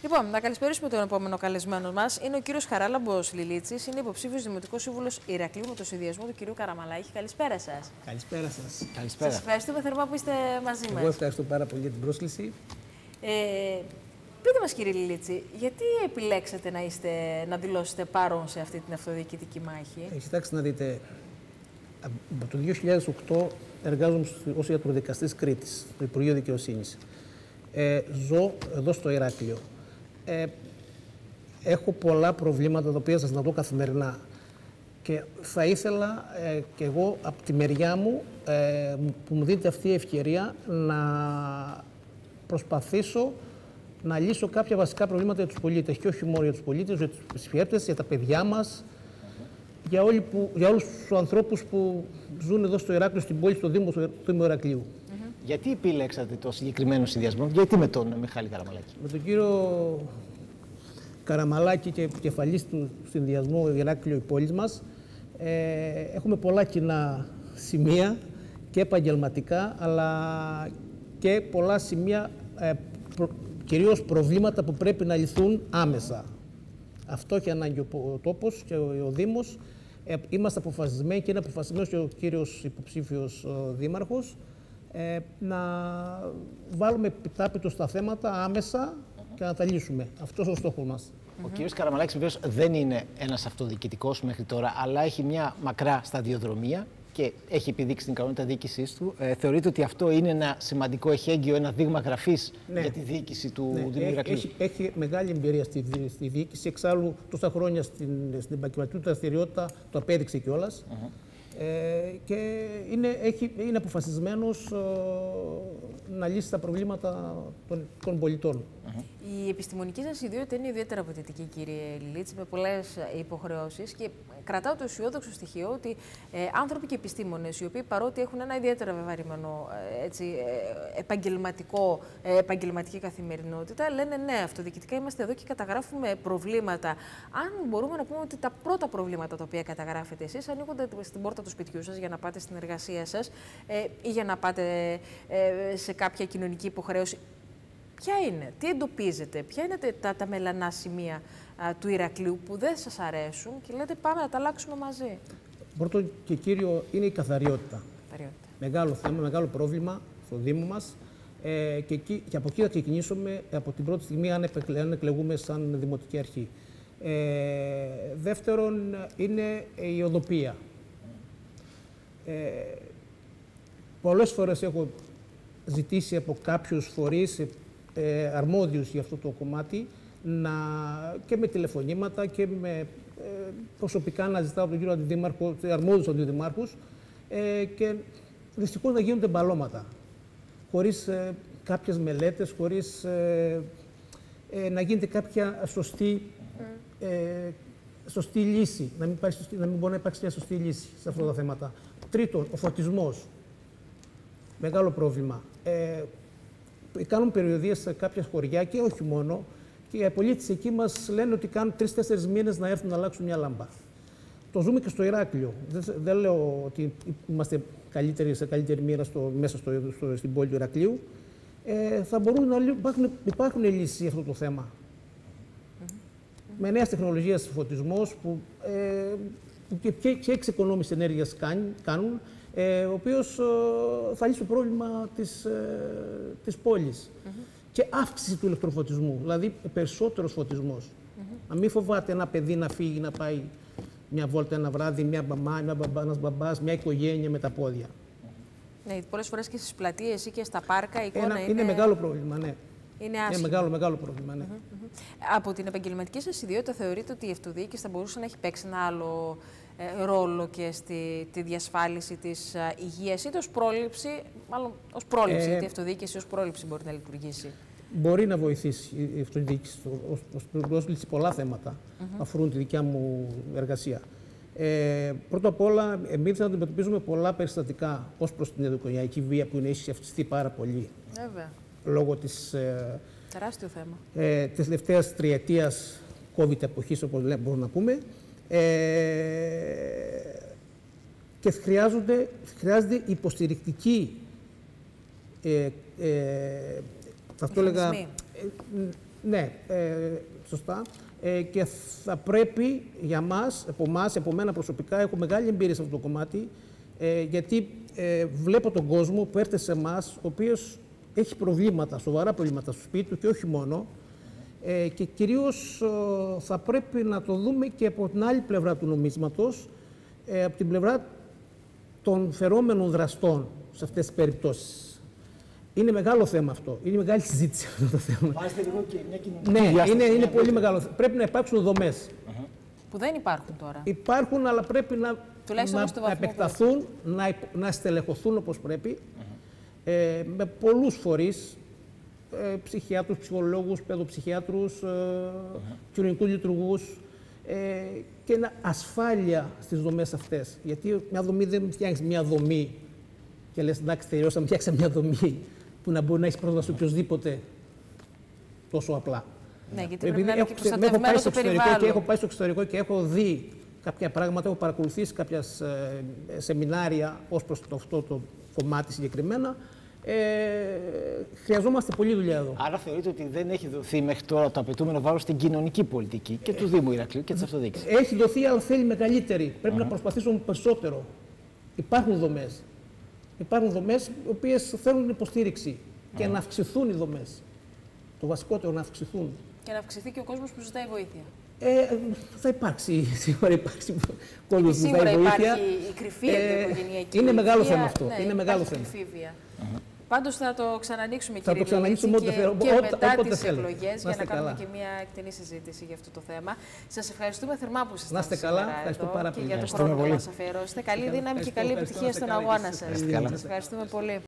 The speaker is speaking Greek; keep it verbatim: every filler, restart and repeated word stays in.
Λοιπόν, να καλησπερίσουμε τον επόμενο καλεσμένο μας. Είναι ο κύριος Χαράλαμπος Λιλίτσης, είναι υποψήφιος δημοτικός σύμβουλος Ηρακλείου με το συνδυασμό του κυρίου Καραμαλάκη. Καλησπέρα σας. Καλησπέρα σας. Καλησπέρα. Σας ευχαριστούμε θερμά που είστε μαζί μας. Εγώ ευχαριστώ πάρα πολύ για την πρόσκληση. Ε, πείτε μας, κύριε Λιλίτση, γιατί επιλέξατε να, είστε, να δηλώσετε πάρον σε αυτή την αυτοδιοικητική μάχη? Ε, κοιτάξτε να δείτε, από το δύο χιλιάδες οκτώ εργάζομαι ως ιατροδικαστής Κρήτης, στο Υπουργείο Δικαιοσύνης. Ε, ζω εδώ στο Ηράκλειο. Ε, έχω πολλά προβλήματα τα οποία σας να δω καθημερινά και θα ήθελα ε, και εγώ από τη μεριά μου ε, που μου δίνετε αυτή η ευκαιρία να προσπαθήσω να λύσω κάποια βασικά προβλήματα για τους πολίτες και όχι μόνο για τους πολίτες, για τους επισκέπτες, για τα παιδιά μας, για, όλοι που, για όλους τους ανθρώπους που ζουν εδώ στο Ηράκλειο, στην πόλη, στο Δήμο του Δήμου Ηρακλείου. Mm-hmm. Γιατί επιλέξατε το συγκεκριμένο συνδυασμό, γιατί με τον Μιχάλη Καραμαλάκη? Με τον κύριο Καραμαλάκη και επικεφαλής του συνδυασμού Ηράκλειο η πόλη μας, ε, έχουμε πολλά κοινά σημεία και επαγγελματικά, αλλά και πολλά σημεία, ε, προ, κυρίως προβλήματα που πρέπει να λυθούν άμεσα. Αυτό έχει ανάγκη ο τόπος και ο, ο Δήμος. Ε, είμαστε αποφασισμένοι και είναι αποφασισμένος και ο κύριος υποψήφιος ο δήμαρχος ε, να βάλουμε επιτάπητο στα θέματα άμεσα και να τα λύσουμε. Αυτός ο στόχος μας. Ο κύριος Καραμαλάκης βεβαίως δεν είναι ένας αυτοδιοικητικός μέχρι τώρα, αλλά έχει μια μακρά σταδιοδρομία και έχει επιδείξει την ικανότητα διοίκησής του. Ε, θεωρείτε ότι αυτό είναι ένα σημαντικό εχέγγυο, ένα δείγμα γραφής ναι. για τη διοίκηση του ναι. Δήμου Ηρακλείου? Έχει, έχει μεγάλη εμπειρία στη, στη διοίκηση. Εξάλλου, τόσα χρόνια στην, στην επαγγελματική του δραστηριότητα το απέδειξε κιόλας. Uh-huh. Ε, και είναι, έχει, είναι αποφασισμένος ε, να λύσει τα προβλήματα των, των πολιτών. Uh-huh. Η επιστημονική σας ιδιότητα είναι ιδιαίτερα απαιτητική, κύριε Λιλίτση, με πολλές υποχρεώσεις και κρατάω το αισιόδοξο στοιχείο ότι ε, άνθρωποι και επιστήμονες, οι οποίοι παρότι έχουν ένα ιδιαίτερα βεβαρημένο ε, έτσι, ε, επαγγελματικό, ε, επαγγελματική καθημερινότητα, λένε ναι, αυτοδιοικητικά είμαστε εδώ και καταγράφουμε προβλήματα. Αν μπορούμε να πούμε ότι τα πρώτα προβλήματα τα οποία καταγράφετε εσείς ανοίγονται στην πόρτα του σπιτιού σας για να πάτε στην εργασία σας ε, ή για να πάτε ε, σε κάποια κοινωνική υποχρέωση. Ποια είναι, τι εντοπίζετε, ποια είναι τα, τα μελανά σημεία α, του Ηρακλείου που δεν σας αρέσουν και λέτε πάμε να τα αλλάξουμε μαζί? Πρώτο και κύριο είναι η καθαριότητα. καθαριότητα. Μεγάλο θέμα, μεγάλο πρόβλημα στο Δήμο μας ε, και, εκεί, και από εκεί θα ξεκινήσουμε από την πρώτη στιγμή αν, επεκλε, αν εκλεγούμε σαν Δημοτική Αρχή. Ε, δεύτερον είναι η οδοπία. Ε, πολλές φορές έχω ζητήσει από κάποιους φορείς ε, αρμόδιους για αυτό το κομμάτι να, και με τηλεφωνήματα και με ε, προσωπικά να ζητάω από τον κύριο Αντιδήμαρχο, αρμόδιους αντιδημάρχους ε, και δυστυχώς να γίνονται μπαλώματα χωρίς ε, κάποιες μελέτες, χωρίς ε, ε, να γίνεται κάποια σωστή, ε, σωστή λύση, να μην, σωστή, να μην μπορεί να υπάρξει μια σωστή λύση σε αυτά τα θέματα. Τρίτον, ο φωτισμός. Μεγάλο πρόβλημα. Ε, κάνουν περιοδίες σε κάποια χωριά και όχι μόνο. Και οι πολίτες εκεί μας λένε ότι κάνουν τρεις-τέσσερις μήνες να έρθουν να αλλάξουν μια λάμπα. Το ζούμε και στο Ηράκλειο. Δεν, δεν λέω ότι είμαστε καλύτεροι, σε καλύτερη μοίρα στο, μέσα στο, στο, στην πόλη του Ηρακλείου. Ε, θα μπορούν να υπάρχουν, υπάρχουν λύσεις για αυτό το θέμα. Mm-hmm. Με νέες τεχνολογίες φωτισμός που ε, και, και, και εξοικονόμηση ενέργειας κάνουν, ε, ο οποίος ε, θα λύσει το πρόβλημα της, ε, της πόλης. Mm-hmm. Και αύξηση του ηλεκτροφωτισμού, δηλαδή περισσότερος φωτισμός. Mm-hmm. Να μην φοβάται ένα παιδί να φύγει, να πάει μια βόλτα ένα βράδυ, μια μπαμά, μια μπαμπά, ένας μπαμπάς, μια οικογένεια με τα πόδια. Mm-hmm. Ναι, πολλές φορές και στις πλατείες ή και στα πάρκα η εικόνα ένα, είναι... είναι μεγάλο πρόβλημα, ναι. Είναι άσχημα. Είναι μεγάλο, μεγάλο πρόβλημα, ναι. Mm-hmm. Από την επαγγελματική σας ιδιότητα θεωρείτε ότι η αυτοδιοίκηση θα μπορούσε να έχει παίξει ένα άλλο ε, ρόλο και στη τη διασφάλιση της α, υγείας, είτε ως πρόληψη, μάλλον ως πρόληψη, ε, γιατί η αυτοδιοίκηση ως πρόληψη μπορεί να λειτουργήσει? Μπορεί να βοηθήσει η αυτοδιοίκηση ως, ως πρόσληψη πολλά θέματα mm-hmm. αφορούν τη δικιά μου εργασία. Ε, πρώτα απ' όλα, εμείς θα αντιμετωπίζουμε πολλά περιστατικά ως προς την ενδοοικογενειακή βία που είναι έχει αυξηθεί πάρα πολύ. Βέβαια. Λόγω της, ε, τεράστιο θέμα. Ε, της τελευταίας τριετίας COVID εποχής, όπως μπορούμε να πούμε. Ε, και χρειάζονται, χρειάζεται υποστηρικτική ε, ε, θα το έλεγα, Ναι, ε, σωστά. Ε, και θα πρέπει για μας, από εμάς, από μένα προσωπικά, έχω μεγάλη εμπειρία σε αυτό το κομμάτι, ε, γιατί ε, βλέπω τον κόσμο που έρχεται σε εμάς, ο οποίος έχει προβλήματα, σοβαρά προβλήματα στο σπίτι του και όχι μόνο, ε, και κυρίως ε, θα πρέπει να το δούμε και από την άλλη πλευρά του νομίσματος, ε, από την πλευρά των φερόμενων δραστών σε αυτές τις περιπτώσεις. Είναι μεγάλο θέμα αυτό. Είναι μεγάλη συζήτηση αυτό το θέμα. Βάζετε λίγο και μια κοινωνική Ναι, διάσταση. είναι, είναι πολύ μεγάλο. Πρέπει να υπάρξουν δομές. Uh-huh. Που δεν υπάρχουν τώρα. Υπάρχουν, αλλά πρέπει να, να, να επεκταθούν, να, υπ, να στελεχωθούν όπως πρέπει, uh-huh. ε, με πολλούς φορείς, ε, ψυχιάτρους, ψυχολόγους, παιδοψυχιάτρους, ε, uh-huh. κοινωνικούς λειτουργούς, ε, και ένα ασφάλεια στις δομές αυτές. Γιατί μια δομή δεν φτιάχνεις μια δομή και λες, εντάξει, τελειώσαμε, φτιάξαμε μια δομή που να μπορεί να έχει πρόσβαση οποιοδήποτε τόσο απλά. Ναι, γιατί πρέπει να είναι και προστατευμένο το περιβάλλον. Και έχω πάει στο εξωτερικό και έχω δει κάποια πράγματα, έχω παρακολουθήσει κάποια ε, σεμινάρια ως προς το, αυτό το κομμάτι συγκεκριμένα. Ε, χρειαζόμαστε πολλή δουλειά εδώ. Άρα θεωρείτε ότι δεν έχει δοθεί μέχρι τώρα το απαιτούμενο βάρος στην κοινωνική πολιτική και του Δήμου Ηρακλείου και της αυτοδιοίκησης? Έχει δοθεί, αλλά θέλει μεγαλύτερη. Πρέπει uh-huh. να προσπαθήσουμε περισσότερο. Υπάρχουν δομές. Υπάρχουν δομές οι οποίες θέλουν υποστήριξη uh-huh. και να αυξηθούν οι δομές. Το βασικότερο να αυξηθούν. Και να αυξηθεί και ο κόσμος που ζητάει βοήθεια. Ε, θα υπάρξει, σίγουρα υπάρξει κόσμος που ζητάει βοήθεια. Σίγουρα υπάρχει η κρυφή ε, οικογενειακή. Είναι μεγάλο βία, θέμα αυτό. Ναι, είναι μεγάλο θέμα. Uh-huh. Πάντως θα το ξανανοίξουμε, θα κύριε το ξανανοίξουμε Λιλίτση, και, και ό, μετά ό, τις θέλετε. εκλογές να για να κάνουμε καλά. και μια εκτενή συζήτηση για αυτό το θέμα. Σας ευχαριστούμε θερμά που ήσασταν να είστε καλά. Ευχαριστώ πάρα και πολύ. για τον χρόνο που μας αφιερώσετε. Καλή δύναμη και καλή επιτυχία στον αγώνα σας. Σας ευχαριστούμε πολύ.